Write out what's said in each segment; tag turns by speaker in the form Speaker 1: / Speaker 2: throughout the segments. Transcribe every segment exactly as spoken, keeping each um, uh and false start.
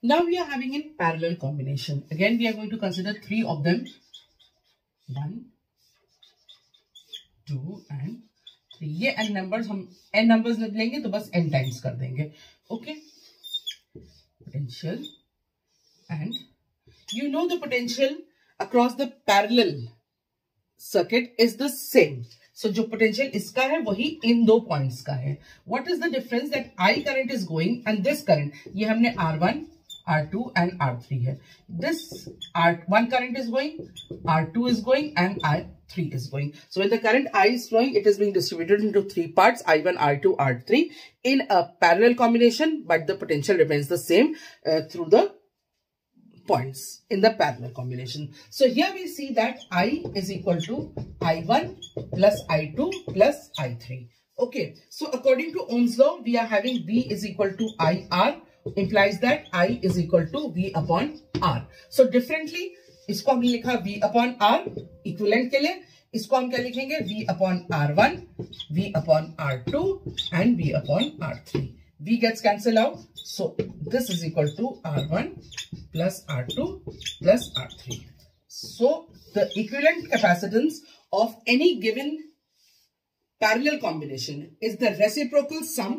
Speaker 1: Now we are having in parallel combination. Again we are going to consider three of them. One, two and three. ये n numbers हम n numbers लेंगे तो बस n times कर देंगे. Okay. Potential, and you know the potential across the parallel circuit is the same. So जो potential इसका है वही इन दो points का है. What is the difference that I current is going and this current? ये हमने R one, R two and R three है. This R one current is going, R two is going and R three is going. So when the current I is flowing, it is being distributed into three parts: I one, R two, R three in a parallel combination, but the potential remains the same uh, through the points in the parallel combination. So here we see that I is equal to I one plus I two plus I three. Okay. So according to Ohm's law, we are having V is equal to I R, implies that I is equal to V upon R. So differently, इसको हमने लिखा V upon R, equivalent के लिए इसको हम क्या लिखेंगे? V upon R one, V upon R two and V upon R three. V gets cancelled out. So this is equal to R one plus R two plus R three. So the equivalent capacitance of any given parallel combination is the reciprocal sum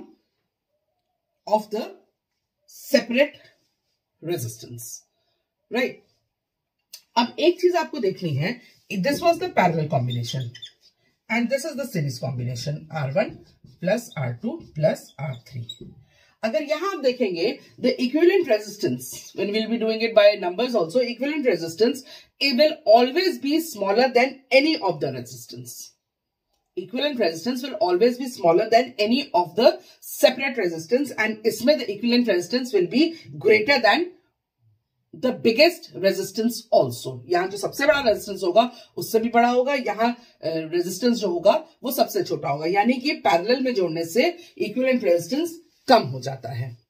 Speaker 1: of the separate resistance. Right? अब एक चीज आपको देखनी है. This was the parallel combination and this is the series combination R one plus R two plus R three. अगर यहां आप देखेंगे the equivalent resistance, when we'll be doing it by numbers also, equivalent resistance, it will always be smaller than any of the resistance. Equivalent resistance will always be smaller than any of the separate resistance, and इसमें the equivalent resistance will be greater than the biggest resistance also. यहाँ जो सबसे बड़ा resistance होगा उससे भी बड़ा होगा, यहाँ resistance जो होगा वो सबसे छोटा होगा. यानी कि parallel में जोड़ने से equivalent resistance कम हो जाता है.